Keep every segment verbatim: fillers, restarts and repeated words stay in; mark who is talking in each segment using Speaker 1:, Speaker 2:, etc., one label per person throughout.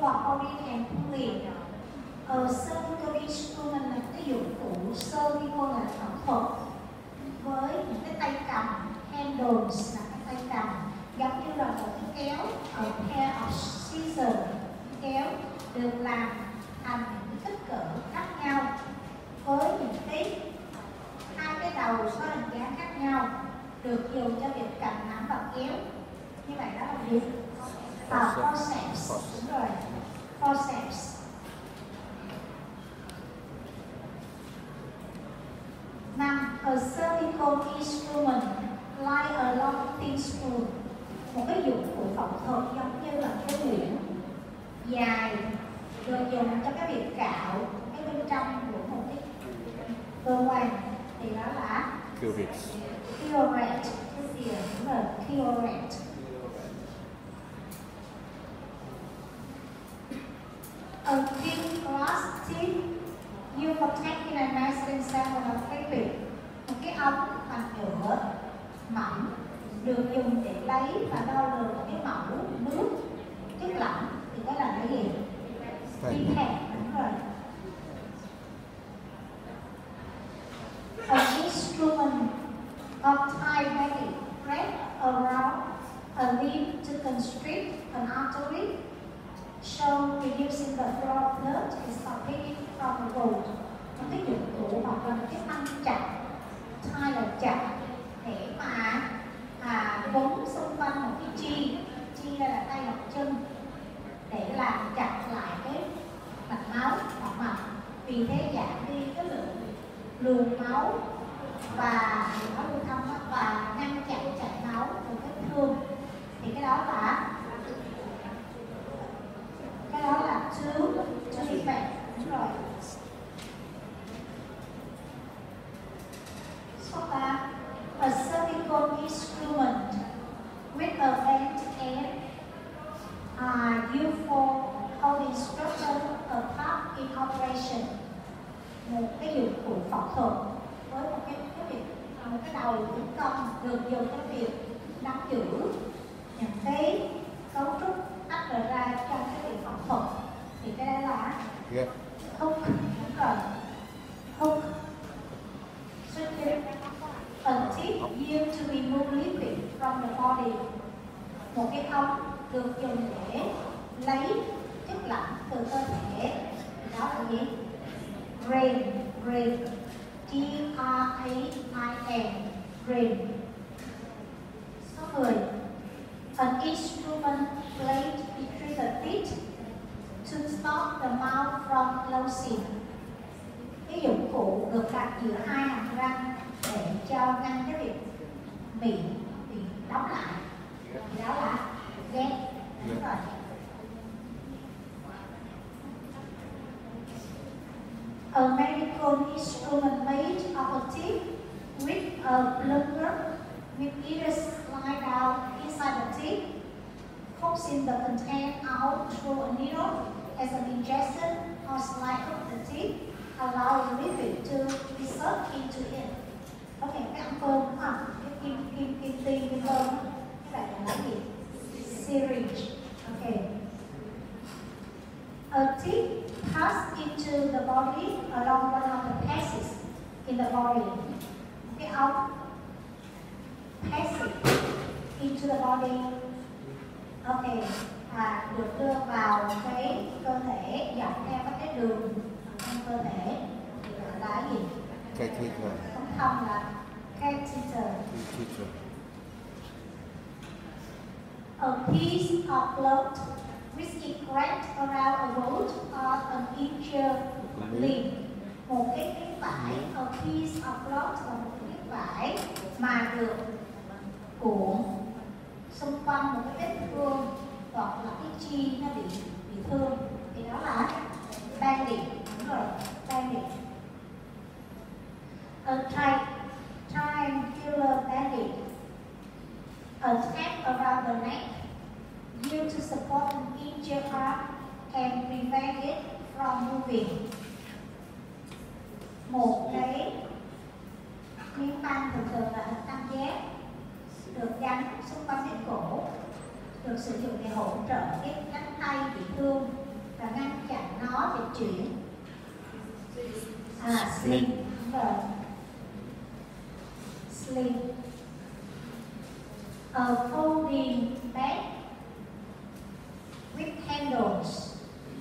Speaker 1: for holding and pulling. A surgical instrument là cái dụng cụ surgical là phẫu thuật với những cái tay cầm, handles là cái tay cầm giống như là một cái kéo, a pair of scissors, kéo được làm thành những kích cỡ khác nhau với những cái hai cái đầu có hình dáng khác nhau, được dùng cho việc cầm nắm và kéo. Như vậy đó là gì? À, forceps, đúng rồi, forceps. Năm, a surgical instrument like a long thin spoon, một cái dụng cụ phẫu thuật giống như là cái muỗng dài được dùng cho cái việc cạo cái bên trong của một cái cơ quan, thì đó là
Speaker 2: curate.
Speaker 1: Curate, cái gì đúng rồi, curate. A thin glass tip used for taking and measuring sample of fluid. Một cái ống bằng nhựa mỏng được dùng để lấy và đo lường cái mẫu nước chất lỏng, thì đó là cái gì? Pipette, đúng rồi. An instrument of time magnet wrapped around a limb to constrict an artery, show reducing the flow of blood and stopping it from the road. Một cái dụng cụ hoặc là một cái băng chặt, thay là chặt để mà à, quấn xung quanh một cái chi, chi đây là tay hoặc chân, để làm chặt lại cái mạch máu hoặc mạch, vì thế giảm đi cái lượng luồng máu và máu lưu thông và ngăn chặn chảy máu từ vết thương. Thì cái đó là cái đó là two to defect, đúng rồi. Số ba, a surgical instrument with a bent end are used for holding structure apart in operation. Một cái dụng cụ phẫu thuật với một cái cái việc một cái đầu chuyển cong được dùng cho việc nắm giữ những cái cấu trúc tách rời ra trong cái việc phẫu thuật, thì cái đó là
Speaker 2: Yeah.
Speaker 1: hook, đúng rồi, hook. A tip used to remove liquid from the body. Một cái ống được dùng để lấy chất lỏng từ cơ thể, đó là gì? Drain, drain, D R A I N, drain. Số mười, an instrument placed between the teeth to stop the mouth from closing. Cái dụng cụ được đặt giữa hai hàm răng để cho ngăn cái việc miệng bị đóng lại, thì đó là gap, đúng rồi. A medical instrument made of a tip with a plunger with either slide down inside the tip, forcing the content out through a needle as an injection or slide up the tip, allow the liquid to be sucked into it. Ok, cái ống cơm đúng không? Cái kim kim kim ti kim cơm, cái này là cái gì? Syringe. Ok. A tip pass into the body along one of the passes in the body. Cái ống passing into the body. Ok, à, được đưa vào cái cơ thể dọc theo các cái đường trong cơ thể, thì gọi là gì?
Speaker 2: Catheter.
Speaker 1: Không thông là catheter.
Speaker 2: Catheter.
Speaker 1: A piece of cloth which is wrapped around a wound or an injured limb. Một cái miếng vải, a piece of cloth là một cái vải mà được cuộn xung quanh một cái vết thương hoặc là cái chi nó bị bị thương, thì đó là bandage, đúng rồi, bandage. A tri triangular bandage, a tape around the neck used to support an injured arm and prevent it from moving. Một cái miếng băng thường thường là hình tam giác được gắn xung quanh cái cổ, được sử dụng để hỗ trợ cái cánh tay bị thương và ngăn chặn nó dịch chuyển. À, sling, đúng rồi. Sling. A folding bag with handles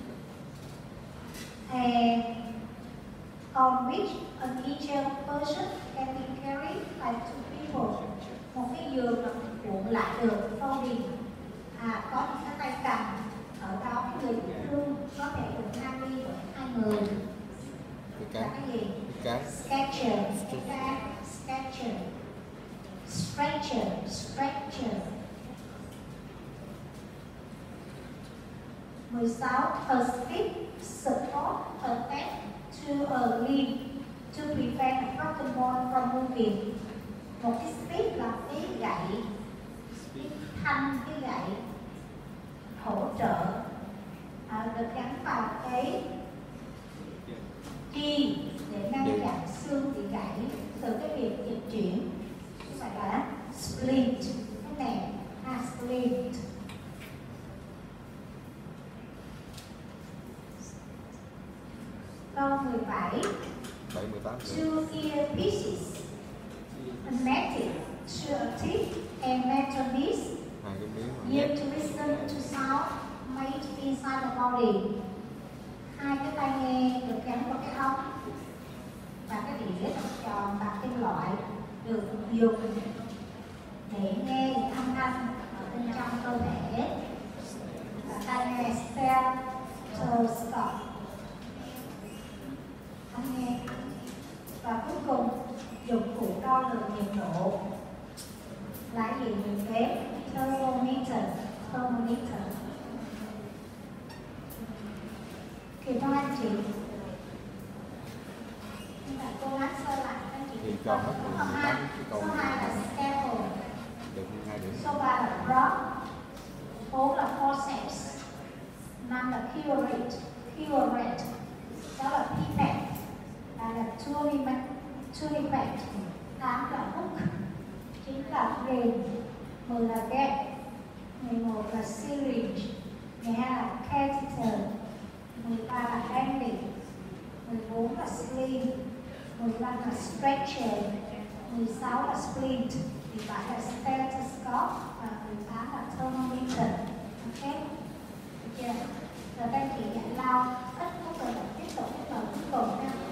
Speaker 1: and on which an each person can be carried by two people. Một cái giường mà cuộn lại được, folding, à, có những cái tay cầm, ở đó cái người bị thương có thể được mang đi bởi hai người. Là cái gì? Sketcher, sketcher, stretcher, stretcher. mười sáu. A stick support attached to a limb to prevent a broken bone from moving. Một cái stick là cái gậy, cái thanh, cái gậy hỗ trợ à, được gắn vào cái chi để ngăn chặn xương bị gãy từ cái việc dịch chuyển. Như vậy là splint, cái này à, splint. Câu mười bảy. Two ear pieces, magnetic to a tip and metal disc, used to listen to sound made inside the body. Hai cái tai nghe được gắn vào cái ống và cái đĩa tròn bằng kim loại được dùng để nghe những âm thanh ở bên trong cơ thể. Và tai nghe stethoscope, tai nghe. Và cuối cùng dụng cụ đo lường nhiệt độ là gì? Nhiệt đếm, thermometer, thermometer. Thì cho anh chị nhưng mà cô gắng sơ lại anh chị
Speaker 2: thì cho hết mười tám cái câu.
Speaker 1: Số hai là scalpel,
Speaker 2: được hai điểm.
Speaker 1: số ba là rod, bốn là forceps, năm là curate, curate, đó là pipette, là là tourniquet, tourniquet, tám là hook, chín là ring, mười là gauge, mười một là syringe, mười hai là catheter, mười ba là banding, mười bốn là sling, mười lăm là stretcher, mười sáu là splint, mười bảy là stethoscope và mười tám là thermometer. Ok, được chưa? Rồi các chị giải lao ít phút rồi tiếp tục cái phần cuối cùng nha.